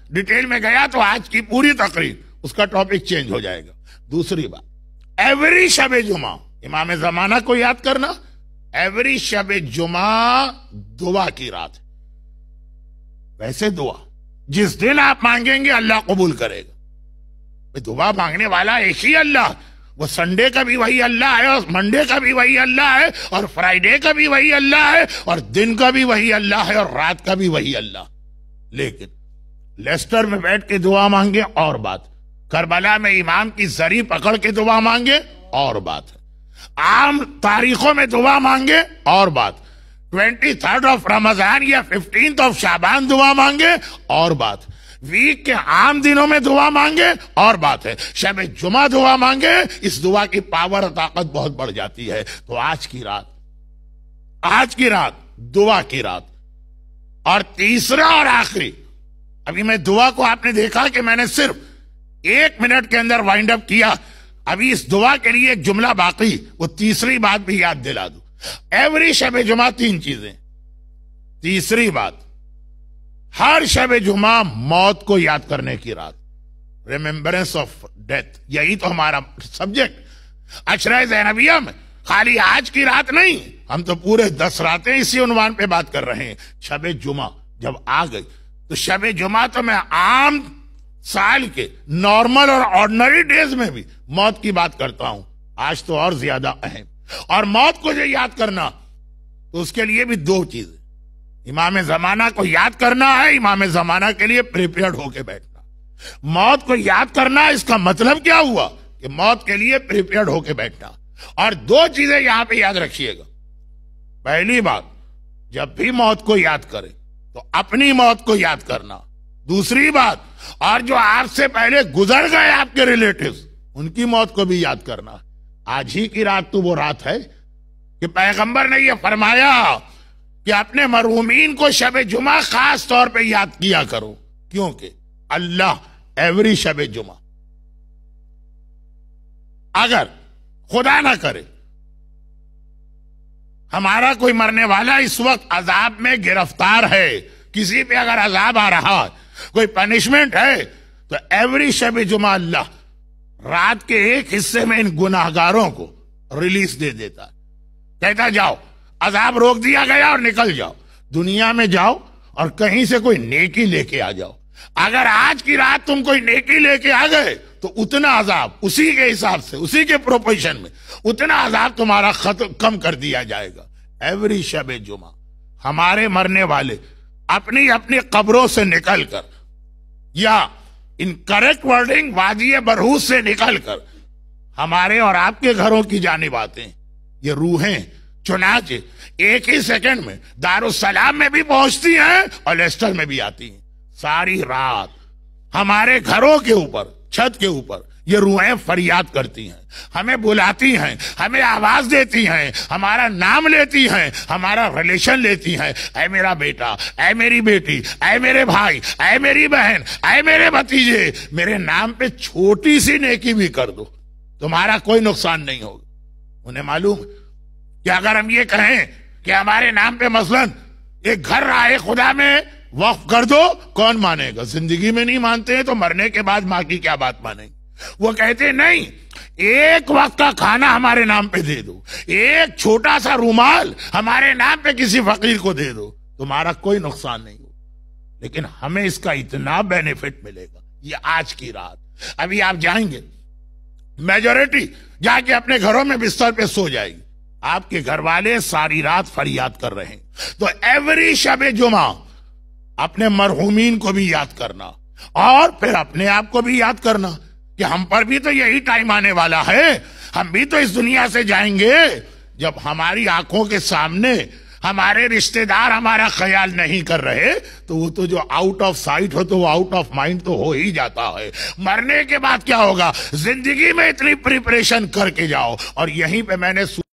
Detail میں گیا تو آج کی پوری تقریر اس کا ٹاپک چینج ہو جائے گا. دوسری بات، ایوری شب جمعہ امام زمانہ کو یاد کرنا. ایوری شب جمعہ دعا کی رات ہے. ویسے دعا جس دن آپ مانگیں گے اللہ قبول کرے گا. دعا مانگنے والا ایک ہی اللہ. وہ سنڈے کا بھی وہی اللہ ہے، اور منڈے کا بھی وہی اللہ ہے، اور فرائیڈے کا بھی وہی اللہ ہے، اور دن کا بھی وہی اللہ ہے، اور رات کا بھی وہی اللہ. لیکن لیسٹر میں بیٹھ کے دعا مانگے اور بات، کربلا میں امام کی زری پکڑ کے دعا مانگے اور بات ہے، عام تاریخوں میں دعا مانگے اور بات، 23 آف رمضان یا 15 آف شعبان دعا مانگے اور بات، ویک کے عام دنوں میں دعا مانگے اور بات ہے، شب جمعہ دعا مانگے. اس دعا کی پاور اور طاقت بہت بڑھ جاتی ہے. تو آج کی رات دعا کی رات. اور تیسرا اور آخری، ابھی میں دعا کو آپ نے دیکھا کہ میں نے صرف 1 منٹ کے اندر وائنڈ اپ کیا. ابھی اس دعا کے لیے ایک جملہ باقی، وہ تیسری بات بھی یاد دلا دوں. ایوری شب جمعہ 3 چیزیں. تیسری بات، ہر شب جمعہ موت کو یاد کرنے کی رات، ریممبرنس آف ڈیتھ. یہی تو ہمارا سبجیکٹ عشرہ زینبیہ میں. خالی آج کی رات نہیں، ہم تو پورے 10 راتیں اسی عنوان پہ بات کر رہے ہیں. شب جمعہ جب آ گئی تو شب جمعہ تو میں عام سال کے نارمل اور آرڈنری ڈیز میں بھی موت کی بات کرتا ہوں. آج تو اور زیادہ اہم. اور موت کو جو یاد کرنا، تو اس کے لیے بھی 2 چیزیں. امام زمانہ کو یاد کرنا ہے، امام زمانہ کے لیے پریپیئرڈ ہو کے بیٹھنا. موت کو یاد کرنا، اس کا مطلب کیا ہوا کہ موت کے لیے پریپیئرڈ ہو کے بیٹھنا. اور 2 چیزیں یہاں پہ یاد رکھیے گا. پہلی بات، جب بھی موت کو یاد کرے تو اپنی موت کو یاد کرنا. دوسری بات، اور جو آپ سے پہلے گزر گئے آپ کے ریلیٹیوز، ان کی موت کو بھی یاد کرنا. آج ہی کی رات تو وہ رات ہے کہ پیغمبر نے یہ فرمایا کہ اپنے مرحومین کو شب جمعہ خاص طور پہ یاد کیا کرو، کیونکہ اللہ ایوری شب جمعہ، اگر خدا نہ کرے ہمارا کوئی مرنے والا اس وقت عذاب میں گرفتار ہے، کسی پہ اگر عذاب آ رہا ہے، کوئی پنشمنٹ ہے، تو ایوری شب جمعہ اللہ رات کے ایک حصے میں ان گناہگاروں کو ریلیز دے دیتا ہے. کہتا جاؤ، عذاب روک دیا گیا اور نکل جاؤ، دنیا میں جاؤ اور کہیں سے کوئی نیکی لے کے آ جاؤ. اگر آج کی رات تم کوئی نیکی لے کے آ گئے تو اتنا عذاب اسی کے حساب سے، اسی کے پروپورشن میں اتنا عذاب تمہارا کم کر دیا جائے گا. ایوری شب جمعہ ہمارے مرنے والے اپنی اپنی قبروں سے نکل کر، یا ان کریکٹ ورڈنگ وادی برہوت سے نکل کر ہمارے اور آپ کے گھروں کی جانب آتے ہیں. یہ روحیں چنانچہ ایک ہی سیکنڈ میں دارالسلام میں بھی پہنچتی ہیں اور لیسٹر میں بھی آتی ہیں. ساری رات ہمارے گھروں کے اوپر، چھت کے اوپر یہ روحیں فریاد کرتی ہیں، ہمیں بلاتی ہیں، ہمیں آواز دیتی ہیں، ہمارا نام لیتی ہیں، ہمارا ریلیشن لیتی ہیں. اے میرا بیٹا، اے میری بیٹی، اے میرے بھائی، اے میری بہن، اے میرے بھتیجے، میرے نام پہ چھوٹی سی نیکی بھی کر دو، تمہارا کوئی نقصان نہیں ہوگا. انہیں معلوم کہ اگر ہم یہ کہیں کہ ہمارے نام پہ مثلا ایک گھر رائے خدا میں وقف کر دو، کون مانے گا؟ زندگی میں نہیں مانتے ہیں تو مرنے کے بعد ماں کی کیا بات مانیں گے؟ وہ کہتے نہیں، ایک وقت کا کھانا ہمارے نام پہ دے دو، ایک چھوٹا سا رومال ہمارے نام پہ کسی فقیر کو دے دو، تمہارا کوئی نقصان نہیں ہو. لیکن ہمیں اس کا اتنا بینیفٹ ملے گا. یہ آج کی رات. ابھی آپ جائیں گے، میجورٹی جا کے اپنے گھروں میں بستر پہ سو جائے گی، آپ کے گھر والے ساری رات فریاد کر رہے ہیں. تو ایوری شب جمعہ اپنے مرحومین کو بھی یاد کرنا، اور پھر اپنے آپ کو بھی یاد کرنا کہ ہم پر بھی تو یہی ٹائم آنے والا ہے. ہم بھی تو اس دنیا سے جائیں گے جب ہماری آنکھوں کے سامنے ہمارے رشتہ دار ہمارا خیال نہیں کر رہے. تو وہ تو جو آؤٹ آف سائٹ ہو تو وہ آؤٹ آف مائنڈ تو ہو ہی جاتا ہے. مرنے کے بعد کیا ہوگا؟ زندگی میں اتنی پریپریشن کر کے جاؤ. اور یہیں پہ میں نے